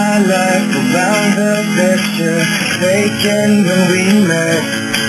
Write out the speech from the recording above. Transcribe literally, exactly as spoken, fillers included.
twilight around the picture taken when we met.